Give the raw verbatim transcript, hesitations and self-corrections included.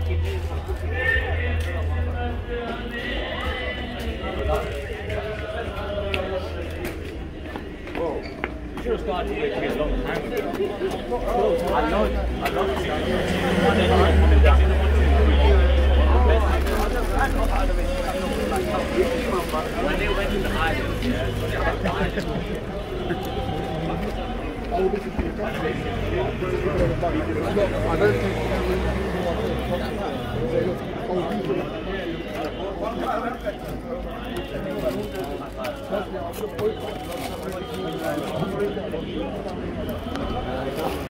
Should have started here a long time ago. I know, I love to see one day coming down. When they went to the island, yeah, when they went to the island. I don't think